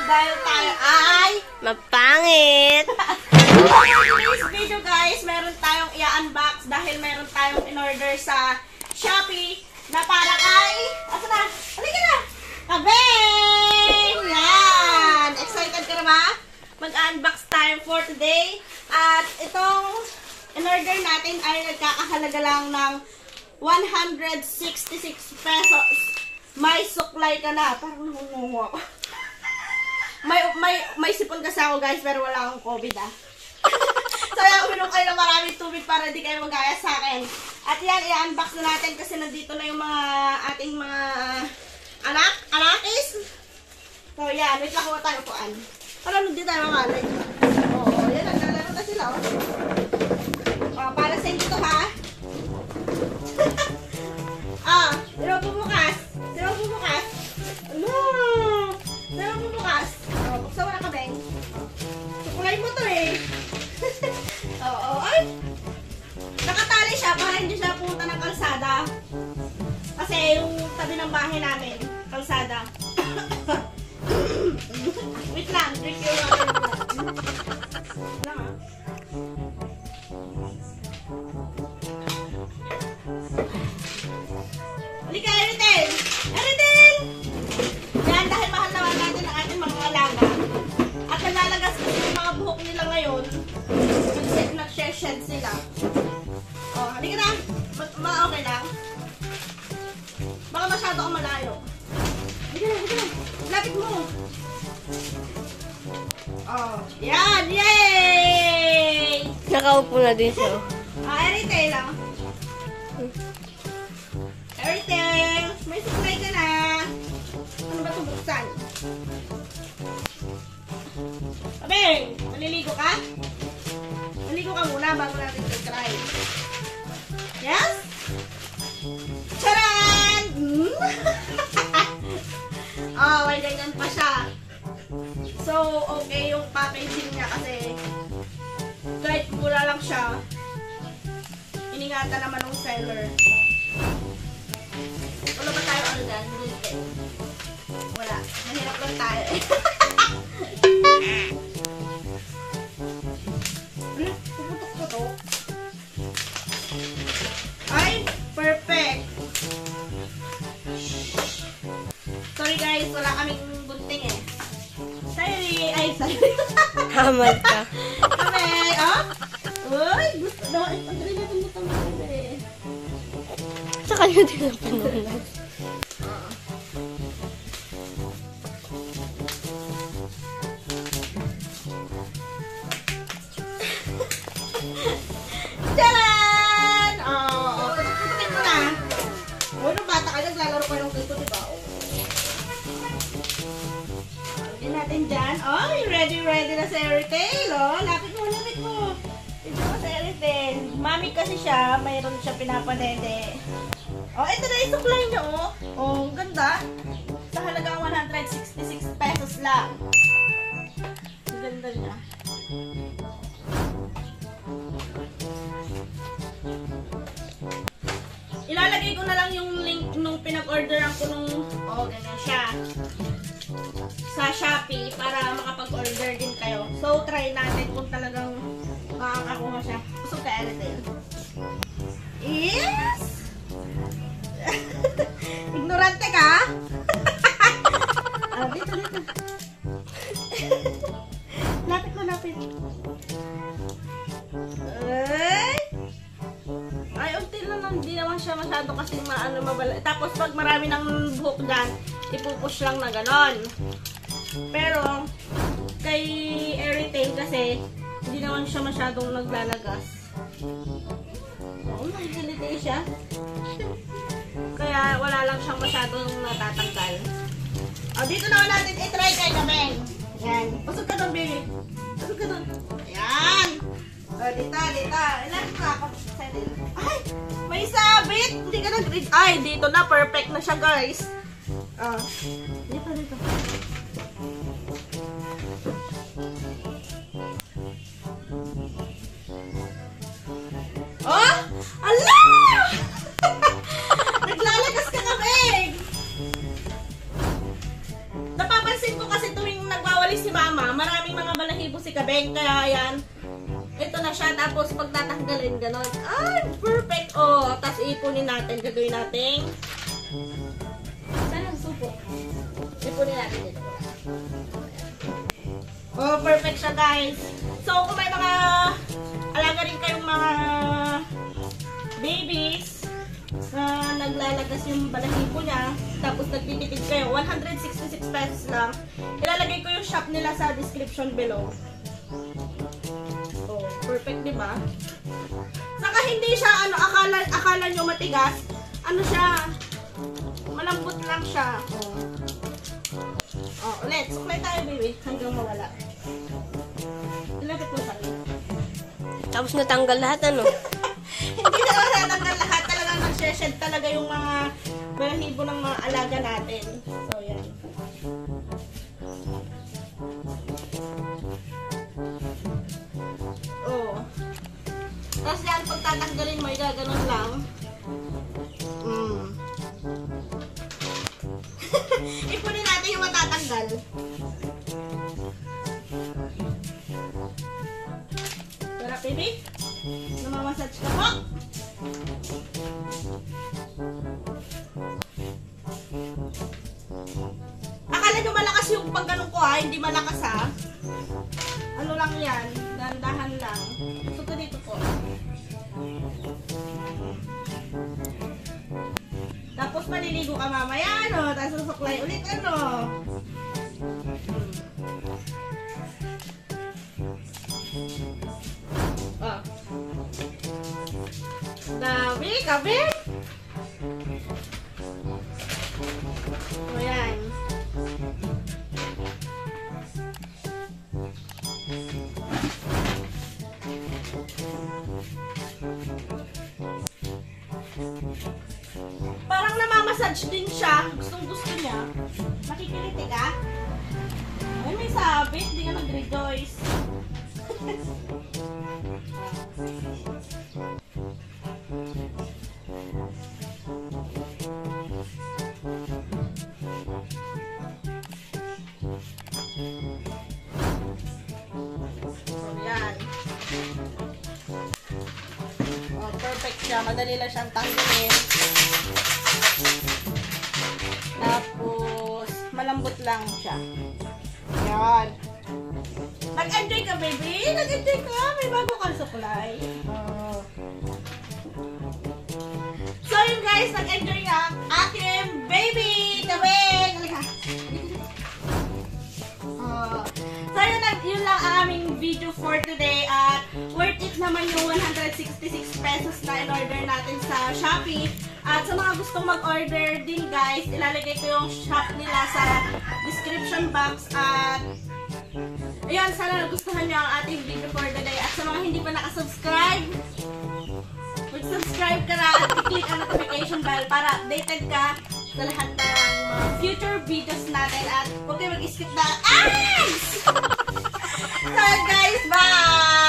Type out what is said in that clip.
dahil tayo ay mapangit. today's video guys, meron tayong i-unbox dahil meron tayong in-order sa Shopee na para kay... Asa na? Halika na! Kabeng! Yan! Excited ka na ba? Mag-unbox tayo for today. At itong in-order natin ay nagkakahalaga lang ng 166 pesos. May suklay ka na. Parang nangunguha ako. May sipon kasi ako guys, pero wala akong COVID ah. So yan, uminom kayo ng maraming tubig para di kayo magaya sa akin. At yan, i-unbox na natin kasi nandito na yung mga ating mga anakis. So yan, wait lang kung tayo puan. Para hindi tayo makalay. Oo, yan, naglalaro na sila oh. Para sa inyo to ha. Sino bumukas? Sino bumukas? Ano? Sino bumukas? Buksan mo na ka, Beng. Sukulay mo to eh. Oo, ay! Nakatali siya para hindi siya pumunta ng kalsada. Kasi yung tabi ng bahay namin, kalsada. Wait lang, drink yung water mo. Wala nga. Halika, Eritel! Eritel! Yan, dahil mahal naman natin ang ating mga alaga. At nalalagas kasi yung mga buhok nila ngayon. Nag-shed sila. Oh, halika na. Okay lang. Baka masyado akong malayo. Halika na, halika na. Lapit mo. Oh, yan! Yay! Nakaupo na din siya. Eritel lang. Eritel! May supply ka na. Ano ba ito buksan? Abeng! Maliligo ka? Maligo ka muna bago natin i-try. Yes? Charan! Oh, may ganyan pa siya. So, okay yung packaging niya kasi kahit mura lang siya, iningatan naman ng seller. Wala ba tayo ano dyan? Wala. Mahirap lang tayo eh. Puputok ko to. Ay, perfect. Sorry guys, wala kaming gunting eh. Sorry. Ay, sorry. Hamad ka. Kami, oh? Uy, gusto daw. Ay, pagdali natin ito mga eh. Sa kanya din ang panunan. Tcharan! Putukin mo na. Nung bata ka, naglalaro ko ng dito, diba? Lagyan natin dyan. Oh, ready na si Eritel. Oh, lapit mo. Ito mo si Eritel. Mami kasi siya, mayroon siya pinapadede. Oh, ito na yung suklay niya, oh. Oh, ang ganda. Sa halagang 166 pesos lang. Ang ganda niya. Ilalagay ko na lang yung link nung pinag-orderan ko nung, oh, ganyan siya. Sa Shopee para makapag-order din kayo. So, try natin kung talagang makakakuha siya. Busog ka, Eritel. Yes! Ignorante ka? Dito. Lapit. Ay, unti lang. Hindi naman siya masyado kasi mabala. Tapos pag marami ng buhok dyan, ipupush lang na ganon. Pero, kay Eritel kasi, hindi naman siya masyadong naglalagas. Oh, nagilitay siya. Kaya wala lang siyang masyadong natatanggal. Dito naman natin i-try kay Kameng. Ayan. Pasok ka doon, baby. Pasok ka doon. Ayan. Dito. Ilan ka ako? Ay! May sabit! Hindi ka nag-read. Ay, dito na. Perfect na siya, guys. Dito. Oh! Ala! Naglalagas ka, Kameng! Napapansin ko kasi tuwing nagwawala Beng. Kaya yan. Ito na siya. Tapos pag tatanggalin, ganon. Ay, perfect. Oh, tapos ipunin natin. Gagawin natin. Saan ang supo? Ipunin natin dito. Oh, perfect siya, guys. So, kung may mga alaga rin kayong mga babies na naglalagas yung balahibo niya, tapos nagtitipid kayo, 166 pesos lang. Ilalagay ko yung shop nila sa description below. Oh, perfect, di ba? Saka hindi siya, akala nyo matigas. Ano siya, malambot lang siya. Oh, ulit. Suklay tayo, baby. Hanggang mawala. Ilapit mo sa akin. Tapos natanggal lahat, ano? Hindi na natanggal lahat. Talagang nagseshed talaga yung mga balahibo ng mga alaga natin. So, yan. Oh. Tapos yan, pag tatanggalin mo, igaganon lang. Ipunin natin yung matatanggal. Sarap, baby. Namamassage ka po. Akala nyo malakas yung pag ganun ko ha. Hindi malakas ha. Ano lang yan. Dandahan lang. Ito dito po. Tapos maliligo ka mamaya, ano? Tapos susuklay ulit, ano? Oh. Dami, kabe? O, yan. Parang namamassage din siya. Gustong-gusto niya. Nakikiliti ka? Ay, may sabit. Hindi ka nag-rejoice. So, yan. Oh, perfect siya. Madali lang siyang tanggalin. Tapos, malambot lang siya. Yan. Nag-enjoy ka, baby? Nag-enjoy ka? May bago kang suklay. Oh. So, yun guys, nag-enjoy nga aking baby! Tabing! Halika. So, yun lang ang aming video for today. At worth it naman yung 166 pesos na in-order natin sa Shopee. At sa mga gustong mag-order din guys, ilalagay ko yung shop nila sa description box. At ayun, sana nagustuhan nyo ang ating video for today. At sa mga hindi pa nakasubscribe, mag-subscribe ka na at i-click ang notification bell para updated ka sa lahat ng mga future videos natin. At huwag kayo mag-skip na ads! So guys, bye!